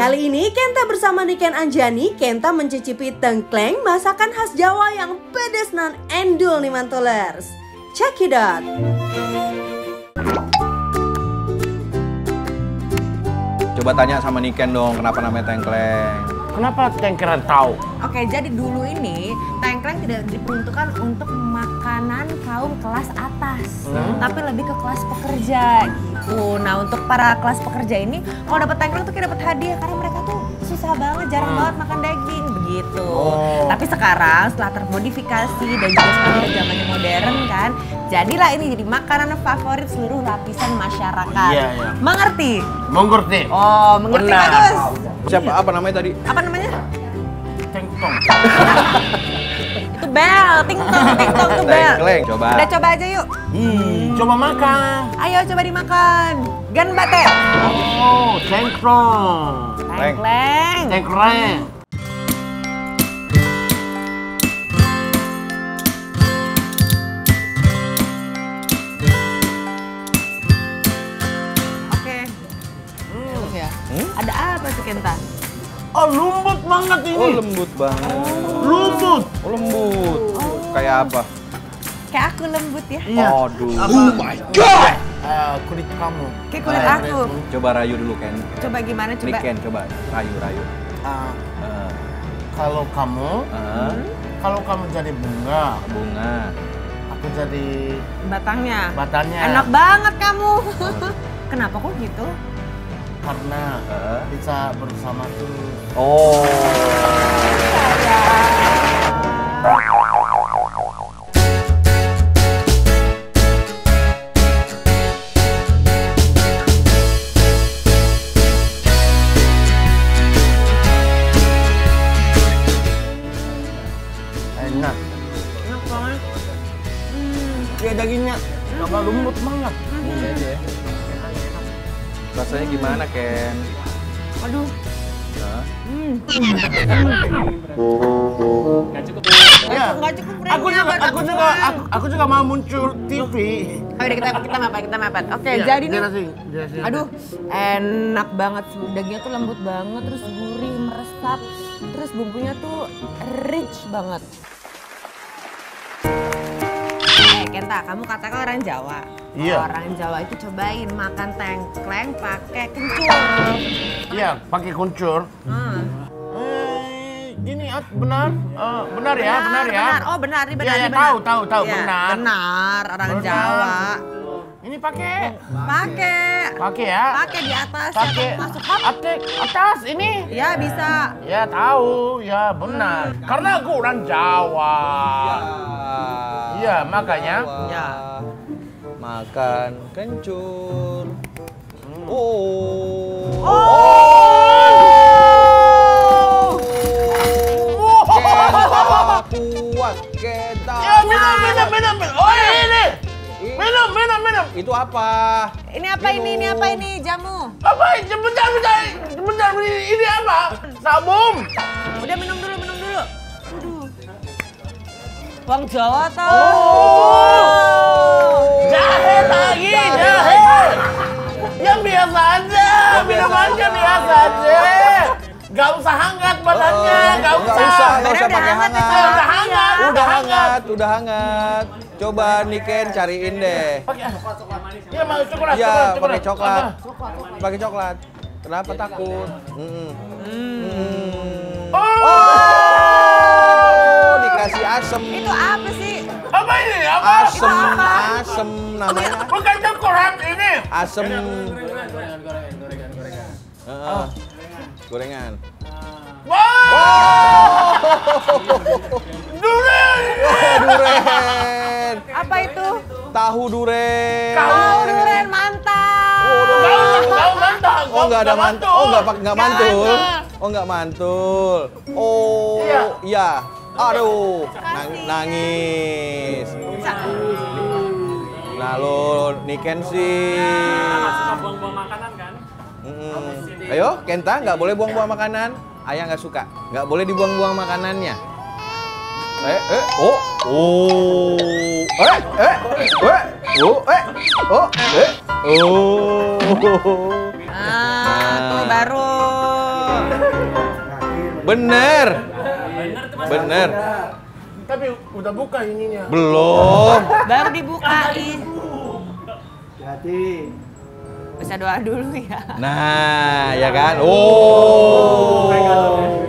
Kali ini Kenta bersama Niken Anjani, Kenta mencicipi tengkleng, masakan khas Jawa yang pedas nan endul nih mantolers. Check it out. Coba tanya sama Niken dong, kenapa namanya tengkleng? Kenapa tengkleng tahu? Oke, jadi dulu ini tengkleng tidak diperuntukkan untuk makanan kaum kelas atas, tapi lebih ke kelas pekerja gitu. Nah, untuk para kelas pekerja ini, kalau dapat tengkleng tuh kayak dapat hadiah karena mereka tuh susah banget, jarang banget makan daging begitu. Tapi sekarang setelah termodifikasi dan juga sekarang zamannya modern kan, jadilah ini jadi makanan favorit seluruh lapisan masyarakat. Iya. Mengerti? Mengerti. Oh, mengerti Benar. bagus. Siapa? Apa namanya tadi? Apa namanya? Tengtong. Itu bel, ting-tong tuh bel. Tengkleng, coba. Udah coba aja yuk. Coba makan. Ayo coba dimakan. Gan bate. Oh, tengkleng. Tengkleng. Tengkleng. Oke. Bagus ya. Ada apa sih Kenta? Oh, lembut banget ini. Oh, lembut banget. Lembut. Oh, lembut. Kayak apa? Kayak aku lembut ya. Iya. Aduh. Oh my god. Kulit kamu. Kayak kulit aku. Coba rayu dulu, Ken. Coba gimana coba? Niken, coba rayu. Kalau kamu jadi bunga, aku jadi Batangnya. batangnya. Enak banget kamu. Kenapa kok gitu? Karena bisa bersama tuh. Oh. Enak. Enak banget. Ya dagingnya bakal lembut banget. Rasanya gimana, Ken? Aduh. Hah? Ya. Nggak cukup remnya, Aku juga mau muncul TV. Ayo deh, kita mepet. Oke, jadi nih. Jelasin. Aduh, enak banget. Dagingnya tuh lembut banget, terus gurih, meresap. Terus bumbunya tuh rich banget. Kenta, kamu katakan orang Jawa. Iya. Orang Jawa itu cobain makan tengkleng pakai kencur. Iya, pakai kuncur. Ini benar? Benar ya. Oh benar, ini benar. Iya, ini benar. tahu, Iya, benar. Benar, orang Jawa. Ini pakai ya? Pakai di atas. Pakai Ya, masuk hap. atas ini. Ya bisa. Ya tahu, ya benar. Karena aku orang Jawa. Iya, makanya. Ya. Makan kencur. Oh. Kenta kuat, Kenta. Ya, minum. Oh, ini. Minum. Itu apa? Ini apa ini? Jamu. Apa? Sebentar. Ini apa? Sabun. Udah minum dulu. Aduh. Wang Jawa toh. Jahe lagi, jahe. Yang biasa aja, minumannya biasa aja. Gak usah hangat badannya, gak usah. Nggak usah pakai hangat. Udah hangat. Coba Niken cariin deh. Iya, mau coklat. Iya, pakai coklat. Pakai coklat. Kenapa takut? Oh, dikasih asem. Itu apa sih? Apa ini? Asem namanya. Bukan coklat ini. Asem. Gorengan. Wow! Durian! Duren. Apa itu? Tahu duren. Tahu durian mantap. Kau mantap. Oh, nggak ada mantul. Oh, nggak mantul. Oh, nggak mantul. Oh, iya. Aduh, nangis. Nah, lo Niken sih. Buang-buang makanan kan? Ayo, Kenta, nggak boleh buang-buang makanan. Ayah nggak suka. Nggak boleh dibuang-buang makanannya. Tuh baru. Bener. Bener. Tapi udah buka ininya. Belum. Baru dibukain. Hati. Bisa doa dulu ya. Nah, ya kan? Oh.